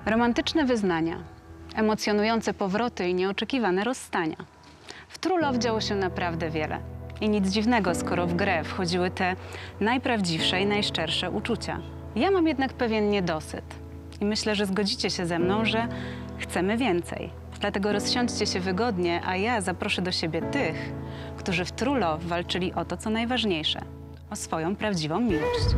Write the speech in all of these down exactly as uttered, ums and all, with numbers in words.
Romantyczne wyznania, emocjonujące powroty i nieoczekiwane rozstania. W True Love działo się naprawdę wiele. I nic dziwnego, skoro w grę wchodziły te najprawdziwsze i najszczersze uczucia. Ja mam jednak pewien niedosyt. I myślę, że zgodzicie się ze mną, że chcemy więcej. Dlatego rozsiądźcie się wygodnie, a ja zaproszę do siebie tych, którzy w True Love walczyli o to, co najważniejsze. O swoją prawdziwą miłość.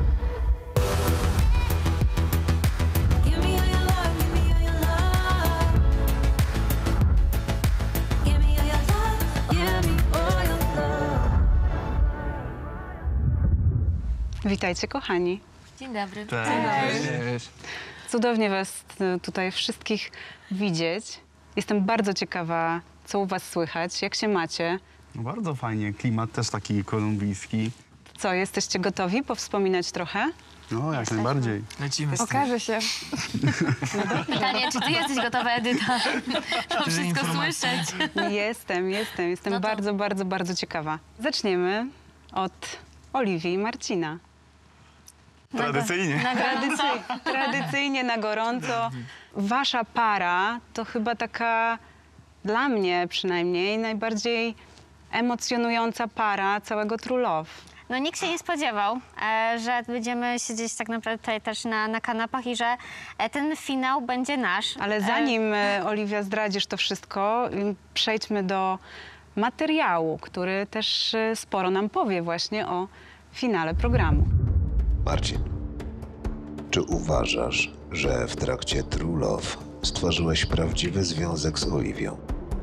Witajcie, kochani. Dzień dobry. Cześć. Cześć. Cudownie was tutaj wszystkich widzieć. Jestem bardzo ciekawa, co u was słychać, jak się macie. No bardzo fajnie, klimat też taki kolumbijski. Co, jesteście gotowi powspominać trochę? No, jak najbardziej. Lecimy z tym. Okaże się. Pytanie, czy ty jesteś gotowa, Edyta? To wszystko informacji. słyszeć. Jestem, jestem, jestem No to- bardzo, bardzo, bardzo ciekawa. Zaczniemy od Oliwii i Marcina. Tradycyjnie. Na Tradycy tradycyjnie, na gorąco. Wasza para to chyba taka, dla mnie przynajmniej, najbardziej emocjonująca para całego True Love. No nikt się nie spodziewał, e, że będziemy siedzieć tak naprawdę tutaj też na, na kanapach i że e, ten finał będzie nasz. Ale zanim, e, Oliwia, zdradzisz to wszystko, y, przejdźmy do materiału, który też e, sporo nam powie właśnie o finale programu. Marcin, czy uważasz, że w trakcie True Love stworzyłeś prawdziwy związek z Oliwią?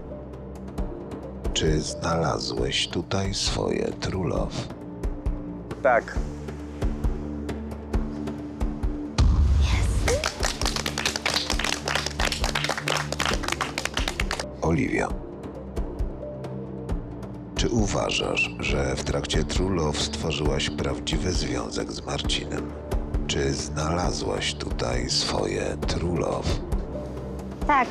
Czy znalazłeś tutaj swoje True Love? Tak. Oliwia, czy uważasz, że w trakcie True Love stworzyłaś prawdziwy związek z Marcinem? Czy znalazłaś tutaj swoje True Love? Tak.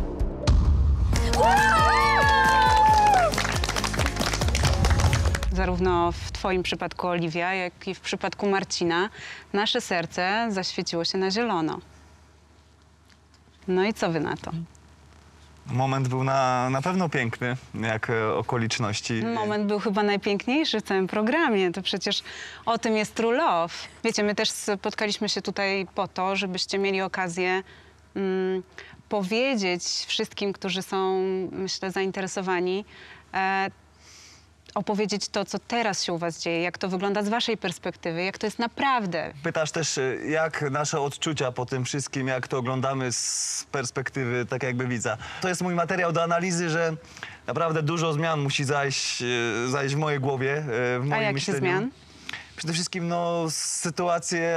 Zarówno w twoim przypadku, Oliwia, jak i w przypadku Marcina, nasze serce zaświeciło się na zielono. No i co wy na to? Moment był na, na pewno piękny, jak e, okoliczności. Moment był chyba najpiękniejszy w całym programie. To przecież o tym jest True Love. Wiecie, my też spotkaliśmy się tutaj po to, żebyście mieli okazję mm, powiedzieć wszystkim, którzy są, myślę, zainteresowani, e, opowiedzieć to, co teraz się u was dzieje, jak to wygląda z waszej perspektywy, jak to jest naprawdę. Pytasz też, e, jak nasze odczucia po tym wszystkim, jak to oglądamy z perspektywy tak jakby widza. To jest mój materiał do analizy, że naprawdę dużo zmian musi zajść, e, zajść w mojej głowie, e, w moim A jakie myśleniu. zmian? Przede wszystkim no, sytuacje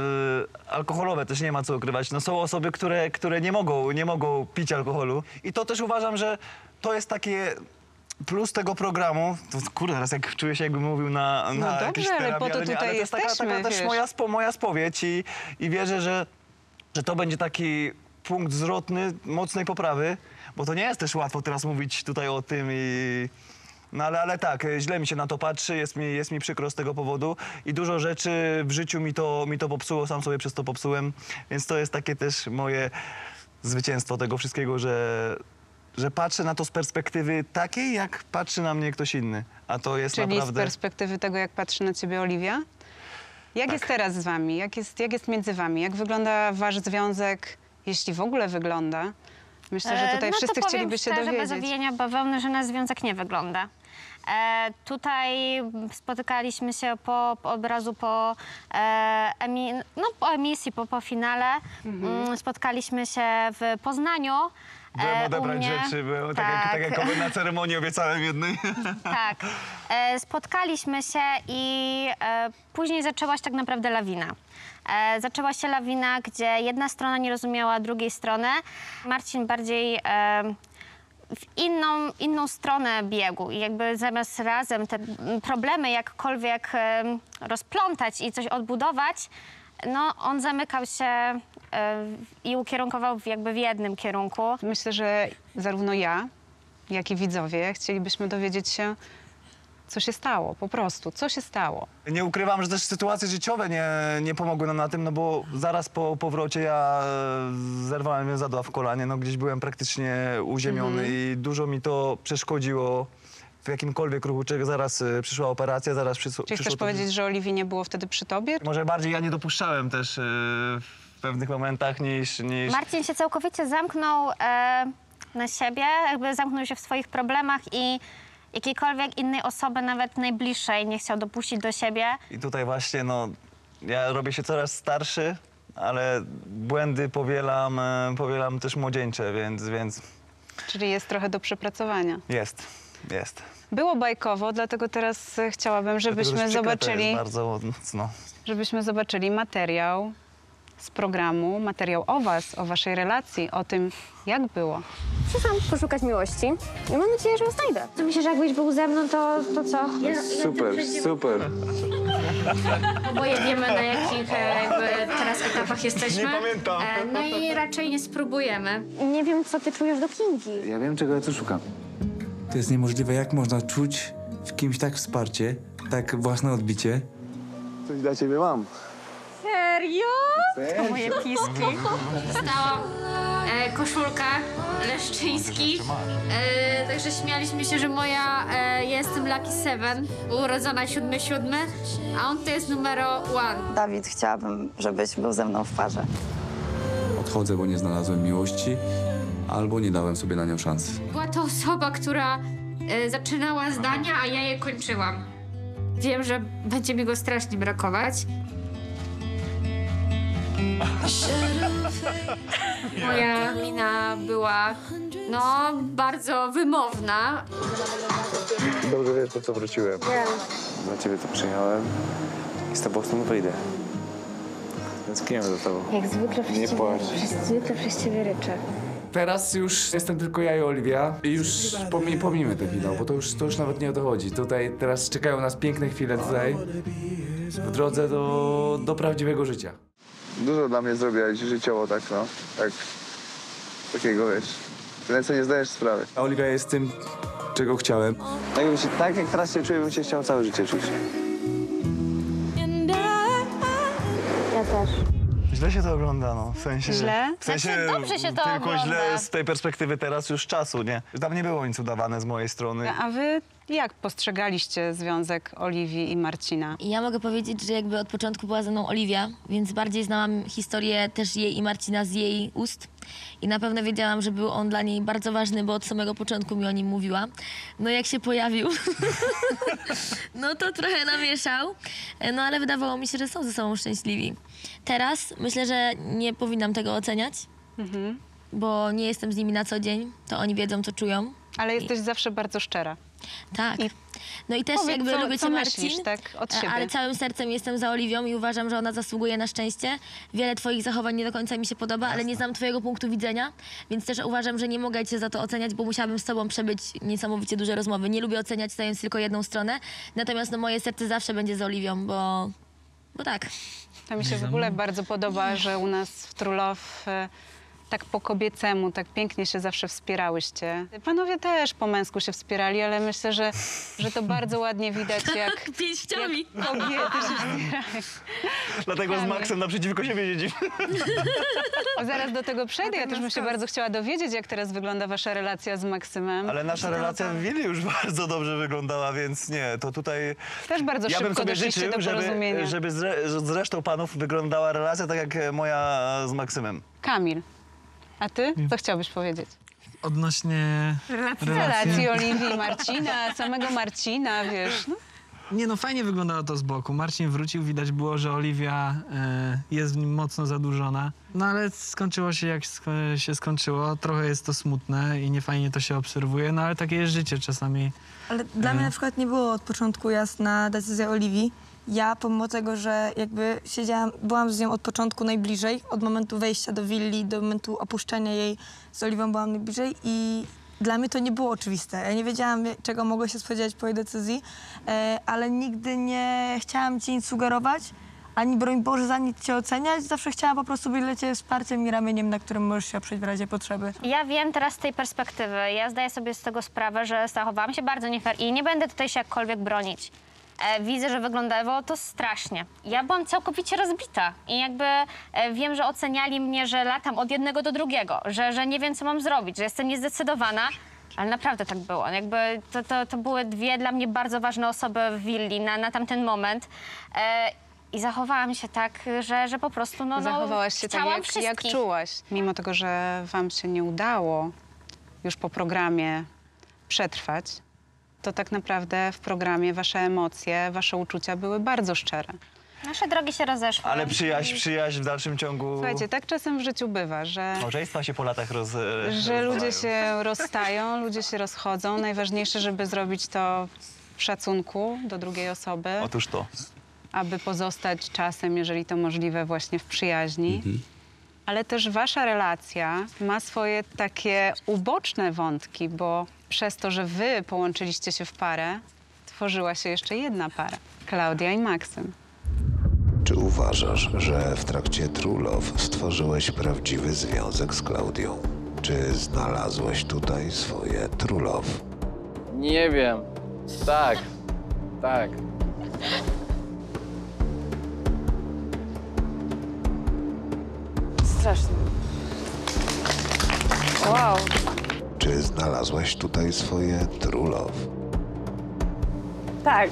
y, alkoholowe, też nie ma co ukrywać. No, są osoby, które, które nie, mogą, nie mogą pić alkoholu. I to też uważam, że to jest takie plus tego programu. To, kurde, teraz jak czuję się, jakbym mówił na, No na dobrze, jakiejś ale terapii, po to ale nie, tutaj ale to jest taka, jesteśmy, taka też wiesz. moja, spo, moja spowiedź i, i wierzę, że, że to będzie taki punkt zwrotny mocnej poprawy, bo to nie jest też łatwo teraz mówić tutaj o tym i... No ale, ale tak, źle mi się na to patrzy, jest mi, jest mi przykro z tego powodu i dużo rzeczy w życiu mi to, mi to popsuło, sam sobie przez to popsułem, więc to jest takie też moje zwycięstwo tego wszystkiego, że, że patrzę na to z perspektywy takiej, jak patrzy na mnie ktoś inny, a to jest Czyli naprawdę... z perspektywy tego, jak patrzy na ciebie Oliwia? Jak Tak. jest teraz z wami? Jak jest, jak jest między wami? Jak wygląda wasz związek, jeśli w ogóle wygląda? Myślę, że tutaj E, no wszyscy to powiem chcieliby się szczerze, dowiedzieć. bez owijania bawełny, że nasz związek nie wygląda. E, tutaj spotykaliśmy się po, po obrazu po, e, emi, no, po emisji, po, po finale. Mm, spotkaliśmy się w Poznaniu. Byłem e, u odebrać mnie. rzeczy, byłem tak, jak, tak jak na ceremonii obiecałem jednej. Tak. E, spotkaliśmy się i e, później zaczęła się tak naprawdę lawina. E, zaczęła się lawina, gdzie jedna strona nie rozumiała drugiej strony. Marcin bardziej e, w inną, inną stronę biegł i jakby zamiast razem te problemy jakkolwiek e, rozplątać i coś odbudować, no on zamykał się e, i ukierunkował w jakby w jednym kierunku. Myślę, że zarówno ja, jak i widzowie chcielibyśmy dowiedzieć się, Co się stało? Po prostu, co się stało? Nie ukrywam, że też sytuacje życiowe nie, nie pomogły nam na tym, no bo zaraz po powrocie ja e, zerwałem więzadła w kolanie, no gdzieś byłem praktycznie uziemiony i dużo mi to przeszkodziło w jakimkolwiek ruchu, czego zaraz e, przyszła operacja, zaraz przysło, Czyli przyszło chcesz to- powiedzieć, że Oliwii nie było wtedy przy tobie? Może bardziej ja nie dopuszczałem też e, w pewnych momentach niż... niż... Marcin się całkowicie zamknął e, na siebie, jakby zamknął się w swoich problemach i jakiejkolwiek innej osoby, nawet najbliższej, nie chciał dopuścić do siebie. I tutaj właśnie, no, ja robię się coraz starszy, ale błędy powielam, e, powielam też młodzieńcze, więc, więc Czyli jest trochę do przepracowania. jest, jest. Było bajkowo, dlatego teraz e, chciałabym, Dlatego żebyśmy też przykre to zobaczyli, jest bardzo mocno. żebyśmy zobaczyli materiał z programu, materiał o was, o waszej relacji, o tym, jak było. Przyszłam poszukać miłości i mam nadzieję, że ją znajdę. To myślę, że jakbyś był ze mną, to, to co? Super, super. Oboje wiemy, na jakich e, jakby teraz etapach jesteśmy. Nie pamiętam. E, no i raczej nie spróbujemy. Nie wiem, co ty czujesz do Kingi. Ja wiem, czego ja tu szukam. To jest niemożliwe, jak można czuć w kimś tak wsparcie, tak własne odbicie. Coś dla ciebie mam. Serio? To moje piski. Dostałam e, koszulkę Leszczyński. E, także śmialiśmy się, że moja, e, ja jestem Lucky Seven, urodzona siódmy siódmy, a on to jest numero one. Dawid, chciałabym, żebyś był ze mną w parze. Odchodzę, bo nie znalazłem miłości, albo nie dałem sobie na nią szansy. Była to osoba, która e, zaczynała zdania, a ja je kończyłam. Wiem, że będzie mi go strasznie brakować. Moja mina była, no, bardzo wymowna. Dobrze wiesz, po co wróciłem. Dla ciebie tu przyjechałem i z tobą stąd wyjdę. Tęskniemy do tobą. Jak zwykle Nie płacz. zwykle przez ciebie ryczę. Teraz już jestem tylko ja i Oliwia i już pomij, pomijmy ten finał, bo to już, to już nawet nie o to chodzi. Tutaj teraz czekają nas piękne chwile tutaj w drodze do, do prawdziwego życia. Dużo dla mnie zrobiłaś życiowo, tak no. Tak. Takiego, wiesz. Tyle, co nie zdajesz sprawy. A Oliwia jest tym, czego chciałem. Tak, bym się, tak jak teraz się czuję, bym się chciał całe życie czuć. Ja też. Źle się to ogląda, no. W sensie, Źle? W sensie Znaczy, dobrze się to tylko ogląda. źle z tej perspektywy teraz już czasu, nie? Tam nie było nic udawane z mojej strony. A wy jak postrzegaliście związek Oliwii i Marcina? I ja mogę powiedzieć, że jakby od początku była ze mną Oliwia, więc bardziej znałam historię też jej i Marcina z jej ust. I na pewno wiedziałam, że był on dla niej bardzo ważny, bo od samego początku mi o nim mówiła. No jak się pojawił, no to trochę namieszał. No ale wydawało mi się, że są ze sobą szczęśliwi. Teraz myślę, że nie powinnam tego oceniać, bo nie jestem z nimi na co dzień. To oni wiedzą, co czują. Ale jesteś zawsze bardzo szczera. Tak. I No i też powiedz, jakby co- lubię co cię, myślisz, Marcin, tak, od siebie? ale całym sercem jestem za Oliwią i uważam, że ona zasługuje na szczęście. Wiele twoich zachowań nie do końca mi się podoba, ale nie znam twojego punktu widzenia, więc też uważam, że nie mogę cię za to oceniać, bo musiałabym z tobą przebyć niesamowicie duże rozmowy. Nie lubię oceniać, stając tylko jedną stronę, natomiast no, moje serce zawsze będzie z Oliwią, bo, bo tak. To mi się w ogóle bardzo podoba, że u nas w True Love e, tak po kobiecemu, tak pięknie się zawsze wspierałyście. Panowie też po męsku się wspierali, ale myślę, że, że to bardzo ładnie widać, jak, Pięściami. jak kobiety się wspierają. Dlatego z Maxem naprzeciwko siebie siedzimy. O, zaraz do tego przejdę. Ja też bym się bardzo chciała dowiedzieć, jak teraz wygląda wasza relacja z Maksymem. Ale nasza relacja w Willi już bardzo dobrze wyglądała, więc nie, to tutaj... Też bardzo Ja bym szybko sobie doszliście życzył, do porozumienia. żeby, żeby z, re, z resztą panów wyglądała relacja tak jak moja z Maksymem. Kamil, a ty? Co chciałbyś powiedzieć? Odnośnie Relacji Oliwii i Marcina, samego Marcina, wiesz. No. Nie no, fajnie wyglądało to z boku. Marcin wrócił, widać było, że Oliwia e, jest w nim mocno zadłużona. No ale skończyło się jak sko się skończyło. Trochę jest to smutne i niefajnie to się obserwuje, no ale takie jest życie czasami. Ale dla mnie na przykład nie było od początku jasna decyzja Oliwii. Ja, pomimo tego, że jakby siedziałam, byłam z nią od początku najbliżej, od momentu wejścia do willi, do momentu opuszczenia jej z Oliwią byłam najbliżej i dla mnie to nie było oczywiste. Ja nie wiedziałam, czego mogę się spodziewać po jej decyzji, e, ale nigdy nie chciałam ci nic sugerować, ani broń Boże za nic cię oceniać. Zawsze chciałam po prostu być dla ciebie wsparciem i ramieniem, na którym możesz się oprzeć w razie potrzeby. Ja wiem teraz z tej perspektywy, ja zdaję sobie z tego sprawę, że zachowałam się bardzo nie fair i nie będę tutaj się jakkolwiek bronić. E, widzę, że wyglądało to strasznie. Ja byłam całkowicie rozbita i jakby e, wiem, że oceniali mnie, że latam od jednego do drugiego, że, że nie wiem, co mam zrobić, że jestem niezdecydowana, ale naprawdę tak było. Jakby to, to, to były dwie dla mnie bardzo ważne osoby w willi na, na tamten moment. E, I zachowałam się tak, że, że po prostu no, no Zachowałaś się tak, chciałam jak, jak wszystkich. czułaś. Mimo tego, że wam się nie udało już po programie przetrwać, to tak naprawdę w programie wasze emocje, wasze uczucia były bardzo szczere. Nasze drogi się rozeszły. Ale przyjaźń, przyjaźń w dalszym ciągu... Słuchajcie, tak czasem w życiu bywa, że, Małżeństwa się po latach roz... że ludzie rozstają. się rozstają, ludzie się rozchodzą. Najważniejsze, żeby zrobić to w szacunku do drugiej osoby, Otóż to. aby pozostać czasem, jeżeli to możliwe, właśnie w przyjaźni. Ale też wasza relacja ma swoje takie uboczne wątki, bo przez to, że wy połączyliście się w parę, tworzyła się jeszcze jedna para. Klaudia i Maksym. Czy uważasz, że w trakcie True Love stworzyłeś prawdziwy związek z Klaudią? Czy znalazłeś tutaj swoje True Love? Nie wiem. Tak. Tak. Strasznie. Wow. Czy znalazłaś tutaj swoje True Love? Tak.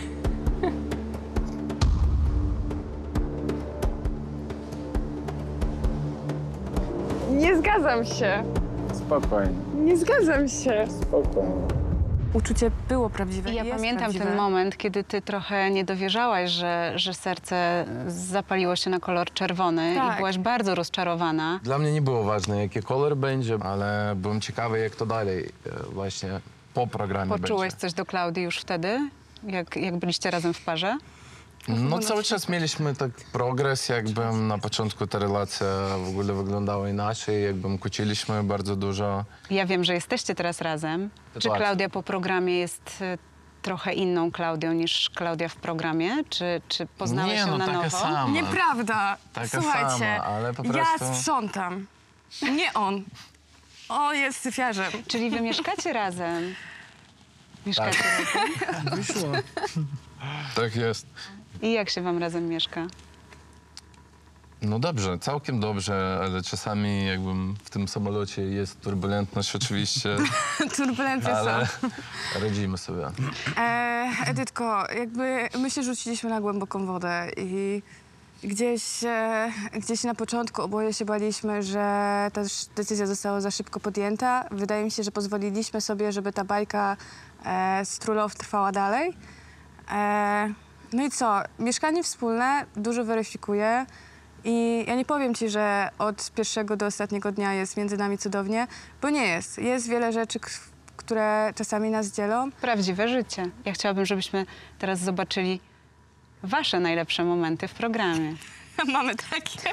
Nie zgadzam się. Spokojnie. Nie zgadzam się. Spokojnie. Uczucie było prawdziwe. I ja i jest pamiętam prawdziwe. ten moment, kiedy ty trochę nie dowierzałaś, że, że serce zapaliło się na kolor czerwony Tak. i byłaś bardzo rozczarowana. Dla mnie nie było ważne, jaki kolor będzie, ale byłem ciekawy, jak to dalej e, właśnie po programie Poczułeś będzie. coś do Klaudii już wtedy, jak, jak byliście razem w parze? No cały czas mieliśmy tak progres, jakby na początku ta relacja w ogóle wyglądała inaczej, jakby kłóciliśmy bardzo dużo. Ja wiem, że jesteście teraz razem. Czy Sytuacja. Klaudia po programie jest y, trochę inną Klaudią niż Klaudia w programie? Czy, czy poznałeś Nie, ją no na taka nowo? sama. Nieprawda. Taka Słuchajcie, sama, ale po ja prostu- sprzątam. Nie on. On jest syfiarzem. Czyli wy mieszkacie razem? Mieszkacie razem? Wyszło. Tak jest. I jak się wam razem mieszka? No dobrze, całkiem dobrze, ale czasami jakby w tym samolocie jest turbulentność oczywiście, Turbulencje ale są. radzimy sobie. E, Edytko, jakby my się rzuciliśmy na głęboką wodę i gdzieś, e, gdzieś na początku oboje się baliśmy, że ta sz- decyzja została za szybko podjęta. Wydaje mi się, że pozwoliliśmy sobie, żeby ta bajka e, z True Love trwała dalej. E, no i co? Mieszkanie wspólne dużo weryfikuje. I ja nie powiem ci, że od pierwszego do ostatniego dnia jest między nami cudownie, bo nie jest. Jest wiele rzeczy, k- które czasami nas dzielą. Prawdziwe życie. Ja chciałabym, żebyśmy teraz zobaczyli wasze najlepsze momenty w programie. Mamy takie.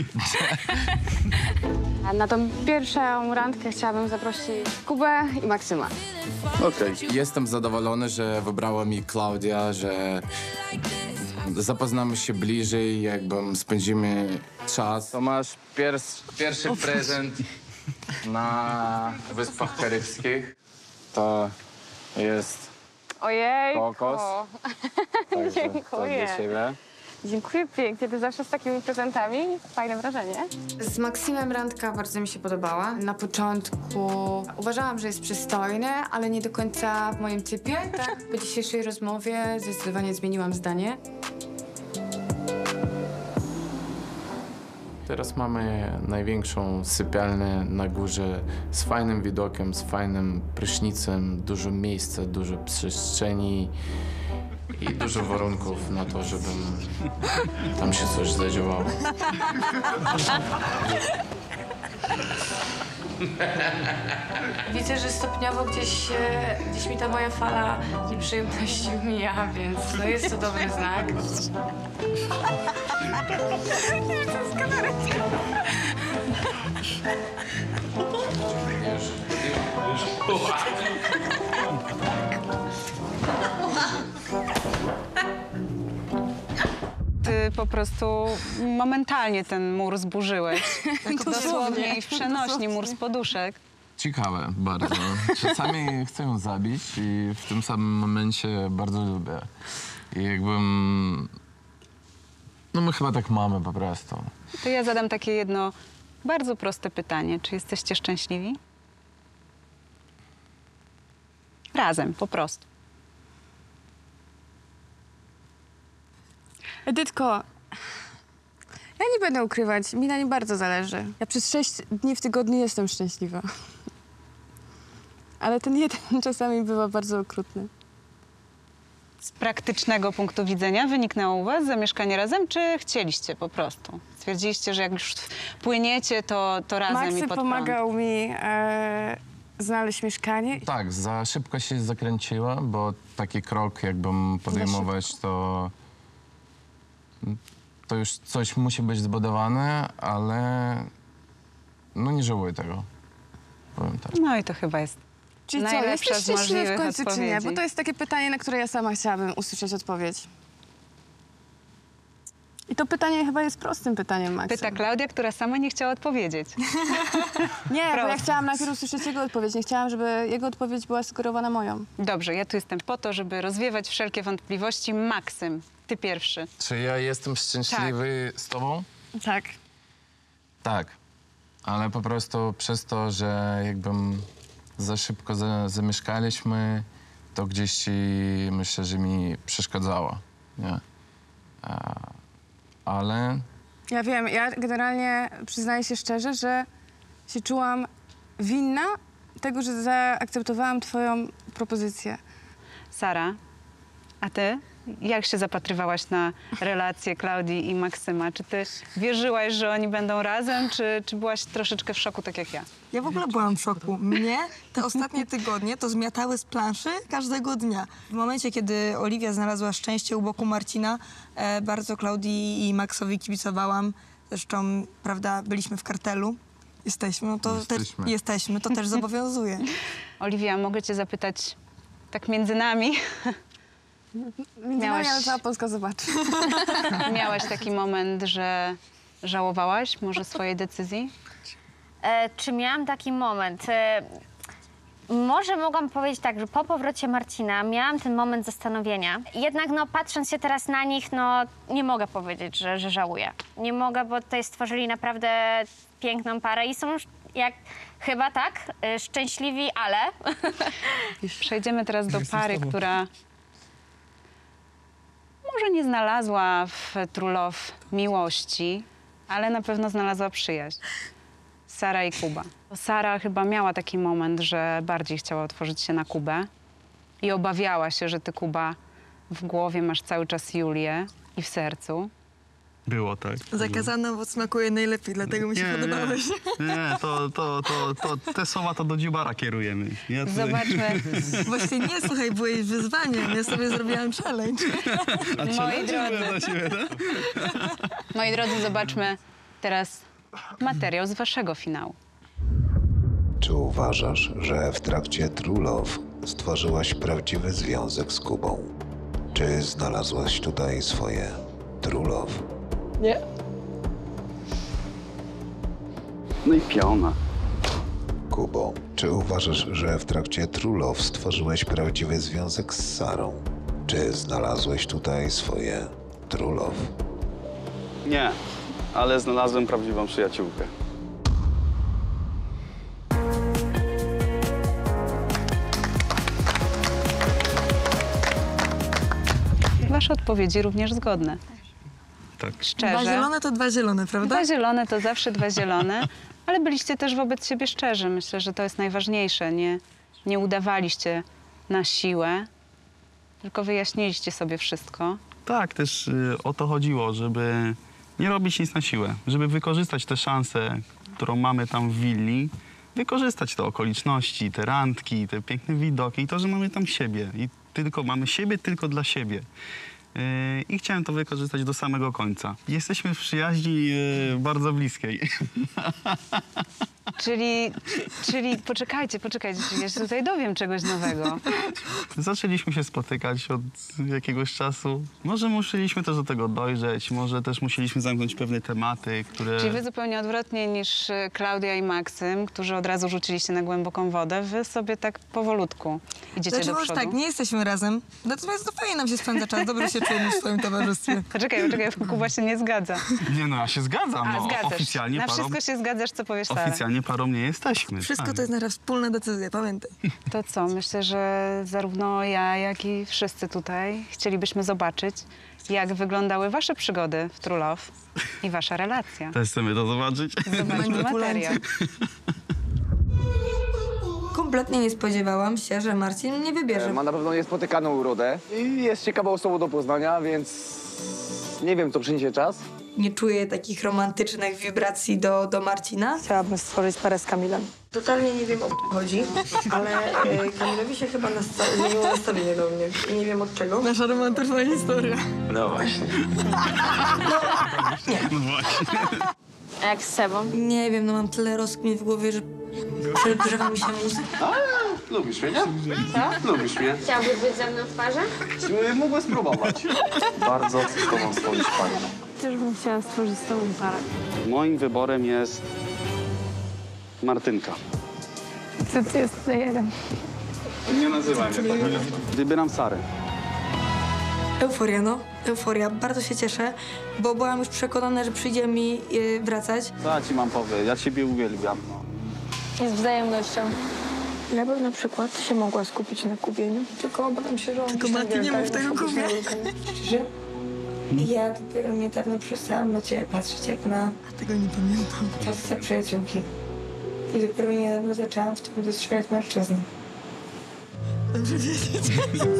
Na tą pierwszą randkę chciałabym zaprosić Kubę i Maksyma. Okej. Jestem zadowolony, że wybrała mi Klaudia, że zapoznamy się bliżej, jakby spędzimy czas. To masz piers pierwszy prezent na Wyspach Karybskich. To jest Ojej. kokos. Także to Dziękuję. dla ciebie. Dziękuję pięknie. Ty zawsze z takimi prezentami. Fajne wrażenie. Z Maksymem randka bardzo mi się podobała. Na początku uważałam, że jest przystojny, ale nie do końca w moim typie. Tak, po dzisiejszej rozmowie zdecydowanie zmieniłam zdanie. Teraz mamy największą sypialnię na górze z fajnym widokiem, z fajnym prysznicem, dużo miejsca, dużo przestrzeni i dużo warunków na to, żeby tam się coś zadziałało. Widzę, że stopniowo gdzieś, e, gdzieś mi ta moja fala nieprzyjemności mija, więc to jest to dobry znak. ty po prostu momentalnie ten mur zburzyłeś. Dosłownie i w przenośni mur z poduszek. Ciekawe bardzo. Czasami chcę ją zabić i w tym samym momencie bardzo lubię. I jakbym... No my chyba tak mamy po prostu. To ja zadam takie jedno bardzo proste pytanie. Czy jesteście szczęśliwi? Razem, po prostu. Edytko, ja nie będę ukrywać, mi na nim bardzo zależy. Ja przez sześć dni w tygodniu jestem szczęśliwa. Ale ten jeden czasami bywa bardzo okrutny. Z praktycznego punktu widzenia wyniknęło u was zamieszkanie razem, czy chcieliście po prostu? Stwierdziliście, że jak już płyniecie, to, to razem Maksy i pod prąd. pomagał mi e, znaleźć mieszkanie. Tak, za szybko się zakręciła, bo taki krok jakbym podejmować, to... To już coś musi być zbudowane, ale no nie żałuję tego. Powiem tak. No i to chyba jest Czyli co, najlepsza jesteś z szczęśliwy w możliwych końcu, czy nie? odpowiedzi. Bo to jest takie pytanie, na które ja sama chciałabym usłyszeć odpowiedź. I to pytanie chyba jest prostym pytaniem, Maksym. Pyta Klaudia, która sama nie chciała odpowiedzieć. Nie, bo ja Proste. chciałam najpierw usłyszeć jego odpowiedź. Nie chciałam, żeby jego odpowiedź była sugerowana moją. Dobrze, ja tu jestem po to, żeby rozwiewać wszelkie wątpliwości. Maksym, ty pierwszy. Czy ja jestem szczęśliwy z tobą? Tak. Tak. Ale po prostu przez to, że jakbym za szybko za, zamieszkaliśmy, to gdzieś ci, myślę, że mi przeszkadzało. Nie? A, ale Ja wiem, ja generalnie przyznaję się szczerze, że się czułam winna tego, że zaakceptowałam twoją propozycję. Sara, a ty? Jak się zapatrywałaś na relacje Klaudii i Maksyma? Czy ty wierzyłaś, że oni będą razem, czy, czy byłaś troszeczkę w szoku, tak jak ja? Ja w ogóle byłam w szoku. Mnie te ostatnie tygodnie to zmiatały z planszy każdego dnia. W momencie, kiedy Oliwia znalazła szczęście u boku Marcina, e, bardzo Klaudii i Maxowi kibicowałam. Zresztą, prawda, byliśmy w kartelu. Jesteśmy, no to Jesteśmy. też jesteśmy, to też zobowiązuje. Oliwia, mogę cię zapytać tak między nami? Między nami, ale cała Polska zobaczy. Miałaś taki moment, że żałowałaś może swojej decyzji? E, czy miałam taki moment? E, może mogłam powiedzieć tak, że po powrocie Marcina miałam ten moment zastanowienia. Jednak no, patrząc się teraz na nich, no nie mogę powiedzieć, że, że żałuję. Nie mogę, bo tutaj stworzyli naprawdę piękną parę i są jak chyba tak, e, szczęśliwi, ale... Przejdziemy teraz do pary, która może nie znalazła w True Love miłości, ale na pewno znalazła przyjaźń. Sara i Kuba. Sara chyba miała taki moment, że bardziej chciała otworzyć się na Kubę i obawiała się, że ty, Kuba, w głowie masz cały czas Julię i w sercu. Było tak. Zakazany owoc smakuje najlepiej, dlatego mi się Nie, podobałeś. Nie, nie to, to, to, to, te słowa to do dziubara kierujemy. Ja tutaj- Zobaczmy. Właśnie nie, słuchaj, byłeś wyzwaniem. Ja sobie zrobiłam challenge. Moi drodzy, Dla siebie, tak? moi drodzy, zobaczmy teraz materiał z waszego finału. Czy uważasz, że w trakcie True Love stworzyłaś prawdziwy związek z Kubą? Czy znalazłaś tutaj swoje True Love? Nie. No i piona. Kubo, czy uważasz, że w trakcie True Love stworzyłeś prawdziwy związek z Sarą? Czy znalazłeś tutaj swoje True Love? Nie, ale znalazłem prawdziwą przyjaciółkę. Wasze odpowiedzi również zgodne. Tak. Szczerze. Dwa zielone to dwa zielone, prawda? Dwa zielone to zawsze dwa zielone, ale byliście też wobec siebie szczerzy. Myślę, że to jest najważniejsze. Nie, nie udawaliście na siłę, tylko wyjaśniliście sobie wszystko. Tak, też y, o to chodziło, żeby nie robić nic na siłę, żeby wykorzystać tę szansę, którą mamy tam w willi, wykorzystać te okoliczności, te randki, te piękne widoki i to, że mamy tam siebie. I tylko mamy siebie tylko dla siebie. Yy, I chciałem to wykorzystać do samego końca. Jesteśmy w przyjaźni yy, bardzo bliskiej. Czyli, czyli poczekajcie, poczekajcie, czyli ja się tutaj dowiem czegoś nowego. Zaczęliśmy się spotykać od jakiegoś czasu. Może musieliśmy też do tego dojrzeć, może też musieliśmy zamknąć pewne tematy, które... Czyli wy zupełnie odwrotnie niż y, Klaudia i Maksym, którzy od razu rzuciliście na głęboką wodę, wy sobie tak powolutku idziecie Znaczy, do może przodu. tak, nie jesteśmy razem. Natomiast to fajnie nam się spędza czas, dobrze się czujemy w swoim towarzystwie. Poczekaj, poczekaj, Kuba się nie zgadza. Nie no, ja się zgadzam. A, no, zgadzasz. oficjalnie Na parą, wszystko się zgadzasz, co powiesz Sara. oficjalnie parą nie jesteśmy. Wszystko tak. to jest nasza wspólna decyzja, pamiętaj. To co, myślę, że zarówno ja, jak i wszyscy tutaj chcielibyśmy zobaczyć, jak wyglądały wasze przygody w True Love i wasza relacja. Też chcemy to zobaczyć. Zobaczmy materiał. Kompletnie nie spodziewałam się, że Marcin mnie wybierze. Ma na pewno niespotykaną urodę i jest ciekawą osobą do poznania, więc nie wiem, co przyniesie czas. Nie czuję takich romantycznych wibracji do, do Marcina. Chciałabym stworzyć parę z Kamilem. Totalnie nie wiem, o co chodzi, ale e, Kamilowi się chyba nasta- zmieniło nastawienie do mnie. I nie wiem od czego. Nasza romantyczna historia. No właśnie. No właśnie. A jak z Sebą? Nie wiem, no mam tyle rozkmin w głowie, że przegrzewa mi się muzyka. Lubisz mnie, nie? Co? Lubisz mnie. Chciałbyś być ze mną w parze? Mógłbym spróbować. Bardzo chcę z tobą stworzyć parę. Też bym chciała stworzyć z tobą parę. Moim wyborem jest Martynka. Co ty jest playerem? Nie nazywaj mnie tak. Wybieram Sarę. Euforia, no. Euforia. Bardzo się cieszę, bo byłam już przekonana, że przyjdzie mi e, wracać. Co ja ci mam powiedzieć? Ja ciebie uwielbiam. No. Jest wzajemnością. Ja bym na przykład się mogła skupić na kupieniu, tylko obawiam się, że on... Tylko Mati, nie mów tego Kubie. Ja dopiero niedawno przestałam na ciebie patrzeć jak na... A tego nie pamiętam. Czasce przyjaciółki. I dopiero niedawno zaczęłam w tym dostrzegać mężczyznę. Dobrze wiedzieć.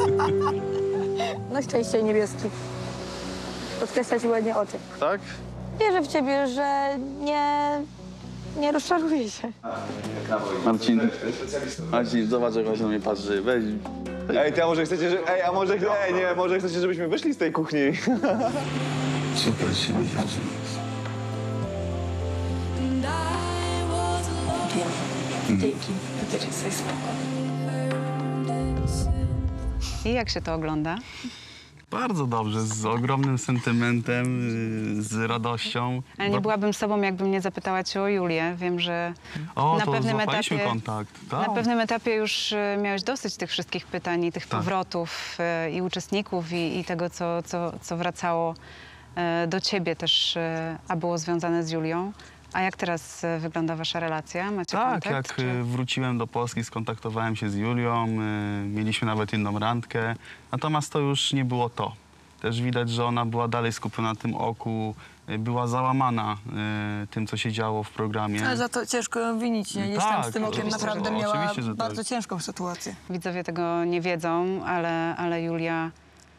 No szczęście niebieski. Podkreśla ci ładnie oczy. Tak? Wierzę w ciebie, że nie... nie rozczaruję się. Marcin, Marcin, zobacz, jak właśnie na mnie patrzy. Weź. Ej, ty, a może chcecie, że... Ej, a może... Ej, nie, może chcecie, żebyśmy wyszli z tej kuchni? Super się Dzięki. Dzięki. Sobie spoko. I jak się to ogląda? Bardzo dobrze, z ogromnym sentymentem, y, z radością. Ale nie Ba- byłabym sobą, jakbym nie zapytała cię o Julię. Wiem, że O, na to pewnym złapaliśmy etapie... kontakt. Tak. Na pewnym etapie już e, miałeś dosyć tych wszystkich pytań i tych Tak. powrotów e, i uczestników i, i tego, co, co, co wracało e, do ciebie też, e, a było związane z Julią. A jak teraz e, wygląda wasza relacja? Macie Tak, kontakt? jak czy- y, wróciłem do Polski, skontaktowałem się z Julią, y, mieliśmy nawet inną randkę, natomiast to już nie było to. Też widać, że ona była dalej skupiona na tym oku, y, była załamana y, tym, co się działo w programie. Ale za to ciężko ją winić, nie? Gdzieś Tak, tam z tym okiem oczywiście, naprawdę że- miała oczywiście, że bardzo tak. ciężką sytuację. Widzowie tego nie wiedzą, ale, ale Julia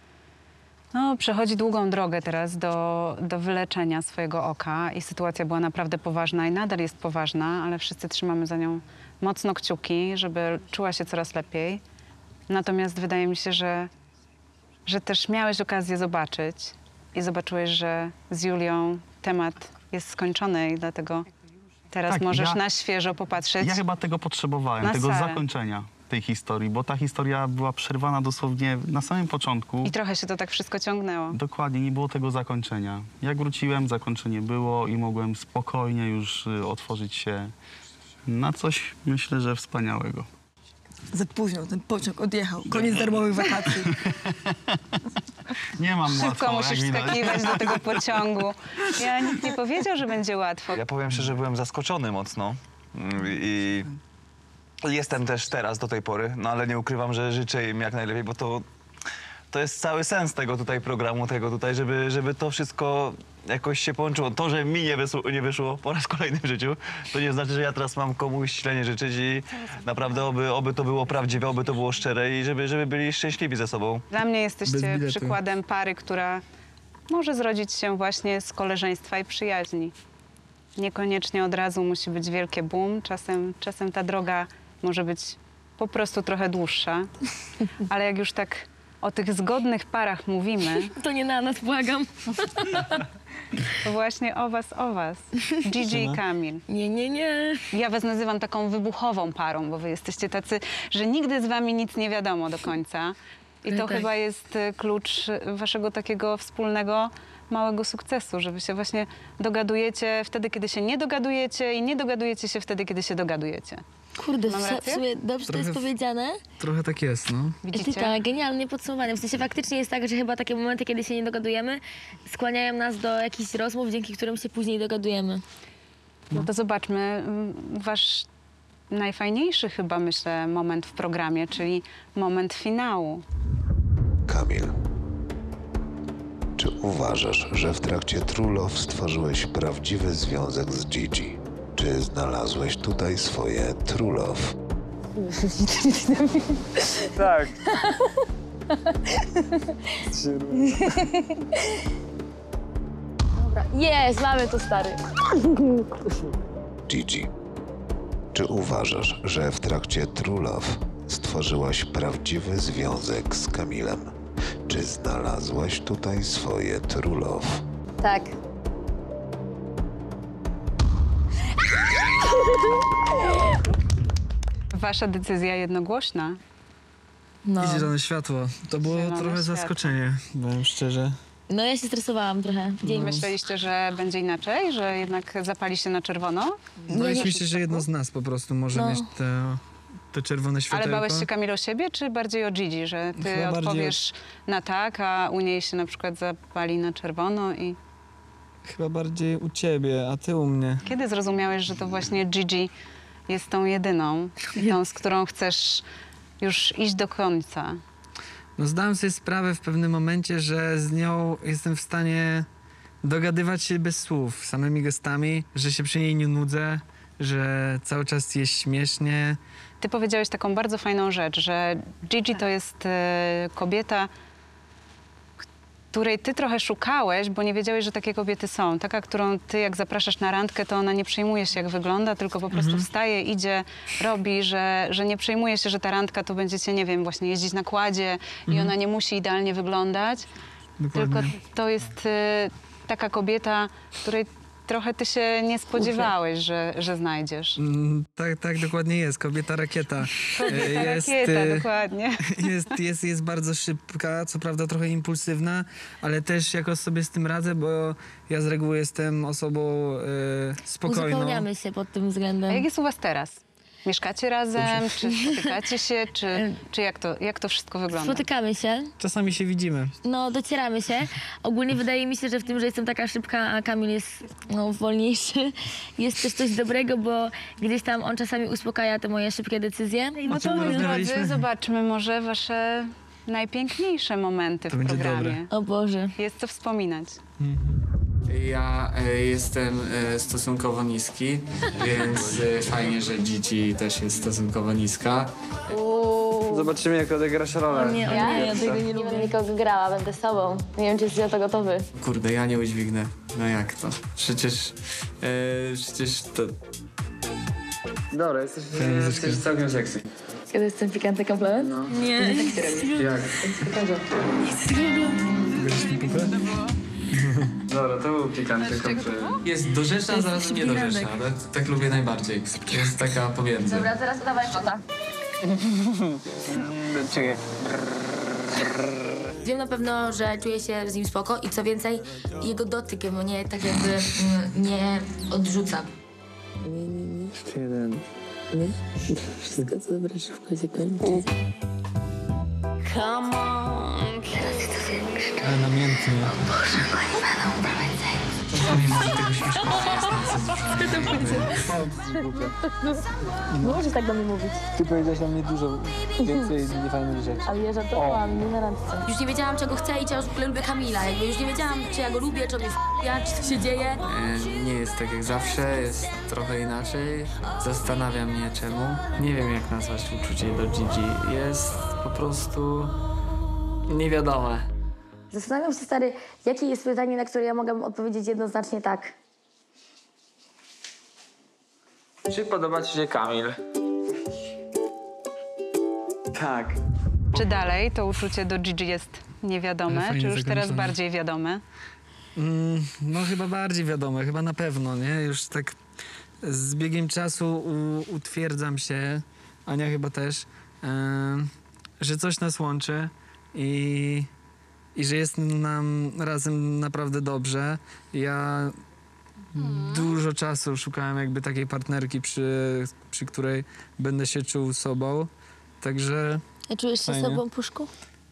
no, przechodzi długą drogę teraz do, do wyleczenia swojego oka i sytuacja była naprawdę poważna i nadal jest poważna, ale wszyscy trzymamy za nią mocno kciuki, żeby czuła się coraz lepiej. Natomiast wydaje mi się, że, że też miałeś okazję zobaczyć i zobaczyłeś, że z Julią temat jest skończony i dlatego teraz Tak, możesz ja- na świeżo popatrzeć. Ja chyba tego potrzebowałem, na tego Sarę. zakończenia tej historii, bo ta historia była przerwana dosłownie na samym początku. I trochę się to tak wszystko ciągnęło. Dokładnie, nie było tego zakończenia. Jak wróciłem, zakończenie było i mogłem spokojnie już y, otworzyć się na coś, myślę, że wspaniałego. Za późno, ten pociąg odjechał. Koniec darmowych wakacji. Nie mam Szybko łatwo, musisz jak widać. wskakiwać do tego pociągu. Ja nikt nie powiedział, że będzie łatwo. Ja powiem szczerze, byłem zaskoczony mocno Mm, i jestem też teraz do tej pory, no ale nie ukrywam, że życzę im jak najlepiej, bo to, to jest cały sens tego tutaj programu, tego tutaj, żeby, żeby to wszystko jakoś się połączyło. To, że mi nie wyszło, nie wyszło po raz kolejny w życiu, to nie znaczy, że ja teraz mam komuś źle nie życzyć i naprawdę oby, oby to było prawdziwe, oby to było szczere i żeby, żeby byli szczęśliwi ze sobą. Dla mnie Bez jesteście biletu. przykładem pary, która może zrodzić się właśnie z koleżeństwa i przyjaźni. Niekoniecznie od razu musi być wielkie boom. Czasem, czasem ta droga może być po prostu trochę dłuższa. Ale jak już tak o tych zgodnych parach mówimy, To nie na nas, błagam. to właśnie o was, o was. Gigi i Kamil. Nie, nie, nie. Ja was nazywam taką wybuchową parą, bo wy jesteście tacy, że nigdy z wami nic nie wiadomo do końca. I to Tak. chyba jest y, klucz waszego takiego wspólnego, małego sukcesu, że wy się właśnie dogadujecie wtedy, kiedy się nie dogadujecie i nie dogadujecie się wtedy, kiedy się dogadujecie. Kurde, Mam w, rację? w sumie dobrze to Trochę jest w- powiedziane. Trochę tak jest, no. Widzicie? Ty, tak, genialnie podsumowane. W sensie faktycznie jest tak, że chyba takie momenty, kiedy się nie dogadujemy, skłaniają nas do jakichś rozmów, dzięki którym się później dogadujemy. No to zobaczmy mm, wasz najfajniejszy chyba, myślę, moment w programie, czyli moment finału. Kamil, czy uważasz, że w trakcie True Love stworzyłeś prawdziwy związek z Gigi? Czy znalazłeś tutaj swoje True Love? Tak. Dobra, jest, mamy to, stary. Gigi, czy uważasz, że w trakcie True Love stworzyłaś prawdziwy związek z Kamilem? Czy znalazłaś tutaj swoje True Love? Tak. Wasza decyzja jednogłośna. No. I zielone światło. To było Zielone trochę światło. zaskoczenie, powiem szczerze. No ja się stresowałam trochę. Dzień Myśleliście, że będzie inaczej, że jednak zapali się na czerwono? Baliśmy się, że jedno z nas po prostu może No. mieć te, te czerwone światełko. Ale bałeś się, Kamil, o siebie, czy bardziej o Gigi, że ty Chyba bardziej odpowiesz na tak, a u niej się na przykład zapali na czerwono i... Chyba bardziej u ciebie, a ty u mnie. Kiedy zrozumiałeś, że to właśnie Gigi jest tą jedyną i tą, z którą chcesz już iść do końca? No zdałem sobie sprawę w pewnym momencie, że z nią jestem w stanie dogadywać się bez słów, samymi gestami, że się przy niej nie nudzę, że cały czas jest śmiesznie. Ty powiedziałeś taką bardzo fajną rzecz, że Gigi to jest e, kobieta, której ty trochę szukałeś, bo nie wiedziałeś, że takie kobiety są. Taka, którą ty jak zapraszasz na randkę, to ona nie przejmuje się, jak wygląda, tylko po prostu Mhm. wstaje, idzie, robi, że, że nie przejmuje się, że ta randka to będziecie, nie wiem, właśnie jeździć na kładzie i Mhm. ona nie musi idealnie wyglądać. Dokładnie. Tylko to jest e, taka kobieta, której trochę ty się nie spodziewałeś, że, że znajdziesz. Mm, tak, tak dokładnie jest. Kobieta rakieta. Kobieta E, jest, rakieta, e, dokładnie. Jest, jest, jest bardzo szybka, co prawda trochę impulsywna, ale też jakoś sobie z tym radzę, bo ja z reguły jestem osobą e, spokojną. Uzupełniamy się pod tym względem. A jak jest u was teraz? Mieszkacie razem, czy spotykacie się, czy, czy jak, to, jak to wszystko wygląda? Spotykamy się. Czasami się widzimy. No, docieramy się. Ogólnie wydaje mi się, że w tym, że jestem taka szybka, a Kamil jest no, wolniejszy, jest też coś dobrego, bo gdzieś tam on czasami uspokaja te moje szybkie decyzje. No to, moi drodzy, zobaczmy może wasze najpiękniejsze momenty To w będzie programie. dobre. O Boże. Jest co wspominać. Ja e, jestem e, stosunkowo niski, więc e, fajnie, że Gigi też jest stosunkowo niska. Zobaczymy, jak odegrasz rolę. O nie, o nie, ja tego nie lubię. Będę nikogo grała, będę sobą. Nie wiem, czy jesteś na to gotowy. Kurde, ja nie udźwignę. No jak to? Przecież, e, przecież to... Dobra, jesteś, jesteś całkiem sexy. Kiedy jest ten pikantny komplement? No. Nie. Jak? Dobra, to był pikantny komplement. Jest dorzeczna, jest zaraz nie szpinanek. dorzeczna. ale Tak lubię najbardziej. Jest taka pomiędzy. Dobra, teraz dawaj szota. Czekaj. Wiem na pewno, że czuję się z nim spoko i co więcej, jego dotyk mnie tak jakby mm, nie odrzuca. Jeszcze jeden. Wszystko co dobre szybko się kończy. Come on. Ale namiętnie. Boże, oni będą uprawiać seks. Czasami może tego śmieszkowania jest Nie możesz tak do mnie mówić. Ty powiedziałeś na mnie dużo więcej niefajnych rzeczy. Ale ja żartowałam, nie na randce. Już nie wiedziałam, czego chcę i czy ja w ogóle lubię Kamila. Jakby już nie wiedziałam, czy ja go lubię, czy on mnie f***a, czy co się dzieje. E, Nie jest tak jak zawsze, jest trochę inaczej. Zastanawia mnie czemu. Nie wiem jak nazwać uczucie do Gigi. Jest po prostu niewiadome. Zastanawiam się, stary, jakie jest pytanie, na które ja mogłabym odpowiedzieć jednoznacznie tak. Czy podoba ci się Kamil? Tak. Czy dalej to uczucie do Gigi jest Ale niewiadome, fajnie czy już teraz zakończone. bardziej wiadome? Mm, no chyba bardziej wiadome, chyba na pewno, nie? Już tak z biegiem czasu u, utwierdzam się, Ania chyba też, em, że coś nas łączy i, i że jest nam razem naprawdę dobrze. Ja dużo czasu szukałem jakby takiej partnerki, przy, przy której będę się czuł sobą, także A czujesz się fajnie. sobą, Puszku?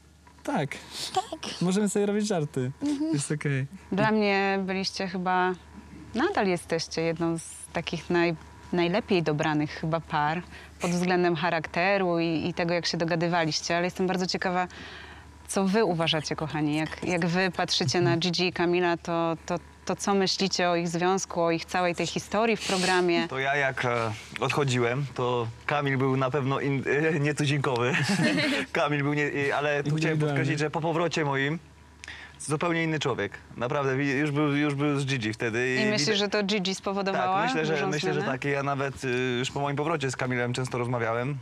Tak. Tak. Możemy sobie robić żarty. Mhm. Jest okej. Dla mnie byliście chyba, nadal jesteście jedną z takich naj, najlepiej dobranych chyba par pod względem charakteru i, i tego, jak się dogadywaliście, ale jestem bardzo ciekawa, co wy uważacie, kochani. Jak, jak wy patrzycie na Gigi i Kamila, to, to, to co myślicie o ich związku, o ich całej tej historii w programie? To ja jak e, odchodziłem, to Kamil był na pewno in, e, nietuzinkowy. Kamil był nie, e, ale tu chciałem podkreślić, że po powrocie moim zupełnie inny człowiek. Naprawdę, wi- już był, już był z Gigi wtedy. I myślisz, widać- że to Gigi spowodowała Tak, myślę, że, dużą myślę, że zmianę? tak. Ja nawet y, już po moim powrocie z Kamilem często rozmawiałem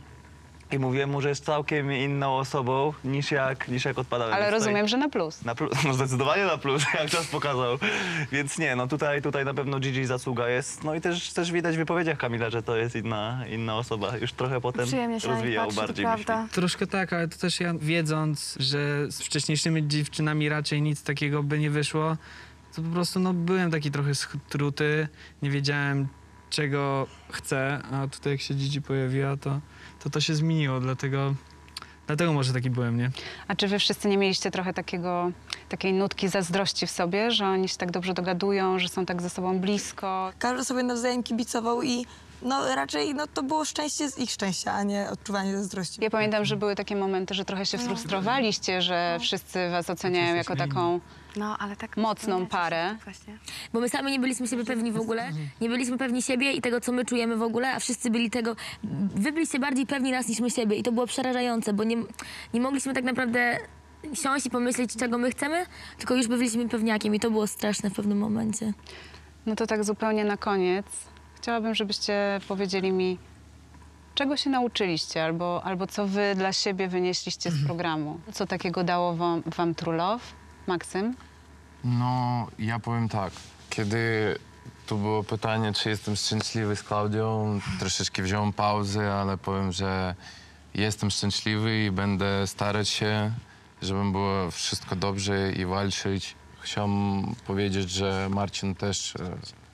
i mówiłem mu, że jest całkiem inną osobą niż jak, niż jak odpadałem. Ale Więc tutaj- rozumiem, że na plus. Na plus, no zdecydowanie na plus, jak czas pokazał. Więc nie, no tutaj, tutaj na pewno Gigi zasługa jest. No i też, też widać w wypowiedziach Kamila, że to jest inna, inna osoba. Już trochę potem Przyjemnie się na nich rozwijał patrzy, to bardziej prawda. myśli. Troszkę tak, ale to też ja wiedząc, że z wcześniejszymi dziewczynami raczej nic takiego by nie wyszło, to po prostu no, byłem taki trochę struty, nie wiedziałem czego chcę, a tutaj jak się Gigi pojawiła, to to, to się zmieniło, dlatego, dlatego może taki byłem, nie? A czy wy wszyscy nie mieliście trochę takiego, takiej nutki zazdrości w sobie, że oni się tak dobrze dogadują, że są tak ze sobą blisko? Każdy sobie nawzajem kibicował i no raczej no, to było szczęście z ich szczęścia, a nie odczuwanie zazdrości. Ja pamiętam, że były takie momenty, że trochę się frustrowaliście, że wszyscy was oceniają jako taką No, ale tak mocną parę. właśnie. Bo my sami nie byliśmy siebie pewni w ogóle, nie byliśmy pewni siebie i tego, co my czujemy w ogóle, a wszyscy byli tego, wy byliście bardziej pewni nas niż my siebie i to było przerażające, bo nie, nie mogliśmy tak naprawdę siąść i pomyśleć, czego my chcemy, tylko już byliśmy pewniakiem i to było straszne w pewnym momencie. No to tak zupełnie na koniec. Chciałabym, żebyście powiedzieli mi, czego się nauczyliście albo, albo co wy dla siebie wynieśliście z programu. Co takiego dało wam, wam True Love? Maksym? No, ja powiem tak. Kiedy tu było pytanie, czy jestem szczęśliwy z Klaudią, troszeczkę wziąłem pauzę, ale powiem, że jestem szczęśliwy i będę starać się, żeby było wszystko dobrze i walczyć. Chciałem powiedzieć, że Marcin też e,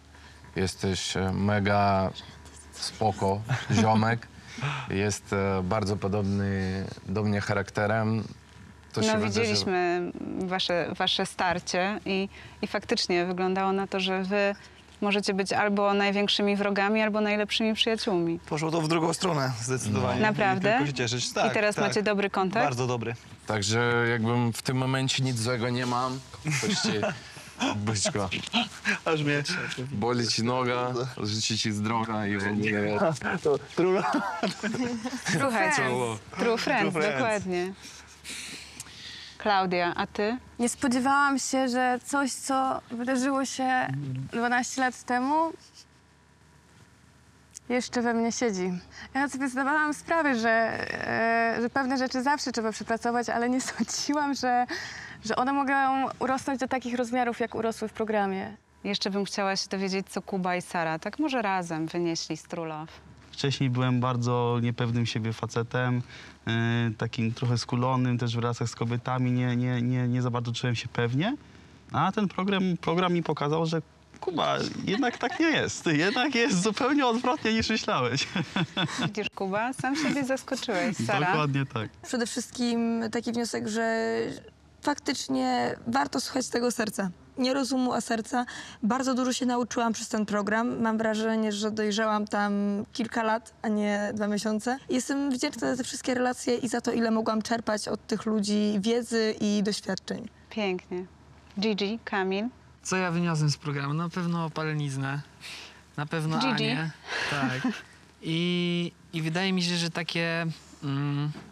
jesteś e, mega spoko ziomek. Jest e, bardzo podobny do mnie charakterem. To się No wydarzy- widzieliśmy wasze, wasze starcie i, i faktycznie wyglądało na to, że wy możecie być albo największymi wrogami, albo najlepszymi przyjaciółmi. Poszło to w drugą stronę zdecydowanie. Naprawdę? I tylko się cieszyć. Tak, I teraz tak. macie dobry kontakt? Bardzo dobry. Także jakbym w tym momencie nic złego nie mam, chcecie byczka. Aż mnie... Boli ci noga, życie ci zdrowa i w ogóle... To true True friends. True. True friends, friends. dokładnie. Klaudia, a ty? Nie spodziewałam się, że coś, co wydarzyło się dwanaście lat temu, jeszcze we mnie siedzi. Ja sobie zdawałam sprawę, że, e, że pewne rzeczy zawsze trzeba przepracować, ale nie sądziłam, że, że one mogą urosnąć do takich rozmiarów, jak urosły w programie. Jeszcze bym chciała się dowiedzieć, co Kuba i Sara tak może razem wynieśli z True Love. Wcześniej byłem bardzo niepewnym siebie facetem, yy, takim trochę skulonym, też w relacjach z kobietami, nie, nie, nie, nie za bardzo czułem się pewnie. A ten program, program mi pokazał, że Kuba, jednak tak nie jest. Jednak jest zupełnie odwrotnie niż myślałeś. Widzisz, Kuba, sam siebie zaskoczyłeś. Sara? Dokładnie tak. Przede wszystkim taki wniosek, że faktycznie warto słuchać tego serca. Nie rozumu, a serca. Bardzo dużo się nauczyłam przez ten program. Mam wrażenie, że dojrzałam tam kilka lat, a nie dwa miesiące. Jestem wdzięczna za te wszystkie relacje i za to, ile mogłam czerpać od tych ludzi wiedzy i doświadczeń. Pięknie. Gigi, Kamil? Co ja wyniosłem z programu? Na pewno paleniznę, na pewno Gigi. Anię. Tak. I, I wydaje mi się, że takie, mm,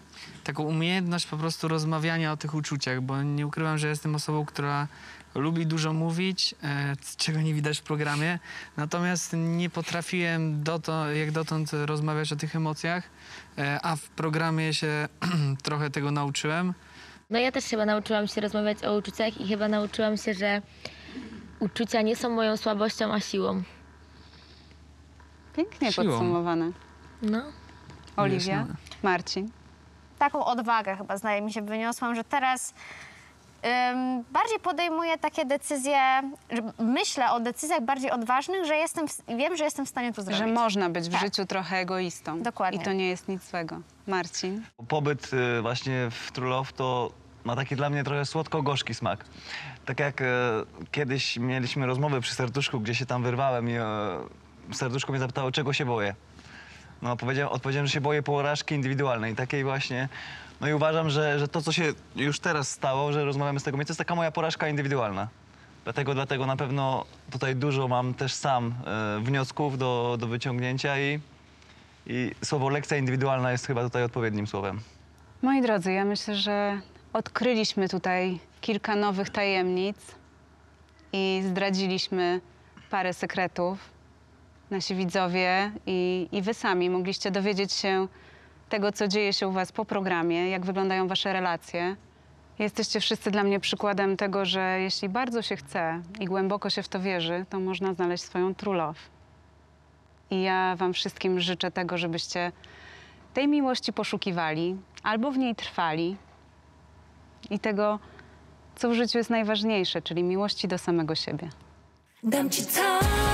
taką umiejętność po prostu rozmawiania o tych uczuciach, bo nie ukrywam, że jestem osobą, która lubi dużo mówić, e, czego nie widać w programie, natomiast nie potrafiłem doto, jak dotąd rozmawiać o tych emocjach, e, a w programie się trochę tego nauczyłem. No ja też chyba nauczyłam się rozmawiać o uczuciach i chyba nauczyłam się, że uczucia nie są moją słabością, a siłą. Pięknie Siłą. podsumowane. No. Oliwia, Jasne. Marcin. Taką odwagę chyba, zdaje mi się, wyniosłam, że teraz ym, bardziej podejmuję takie decyzje, że myślę o decyzjach bardziej odważnych, że jestem, w- wiem, że jestem w stanie to zrobić. Że można być w Tak. życiu trochę egoistą. Dokładnie. I to nie jest nic złego. Marcin. Pobyt y, właśnie w True Love to ma taki dla mnie trochę słodko-gorzki smak. Tak jak e, kiedyś mieliśmy rozmowę przy serduszku, gdzie się tam wyrwałem i e, serduszko mnie zapytało, czego się boję. No, powiedziałem, odpowiedziałem, że się boję porażki indywidualnej, takiej właśnie. No i uważam, że, że to, co się już teraz stało, że rozmawiamy z tego miejsca, to jest taka moja porażka indywidualna. Dlatego, dlatego na pewno tutaj dużo mam też sam e, wniosków do, do wyciągnięcia i, i słowo lekcja indywidualna jest chyba tutaj odpowiednim słowem. Moi drodzy, ja myślę, że odkryliśmy tutaj kilka nowych tajemnic i zdradziliśmy parę sekretów. Nasi widzowie i, i wy sami mogliście dowiedzieć się tego, co dzieje się u was po programie, jak wyglądają wasze relacje. Jesteście wszyscy dla mnie przykładem tego, że jeśli bardzo się chce i głęboko się w to wierzy, to można znaleźć swoją true love. I ja wam wszystkim życzę tego, żebyście tej miłości poszukiwali albo w niej trwali i tego, co w życiu jest najważniejsze, czyli miłości do samego siebie. Dam ci tak.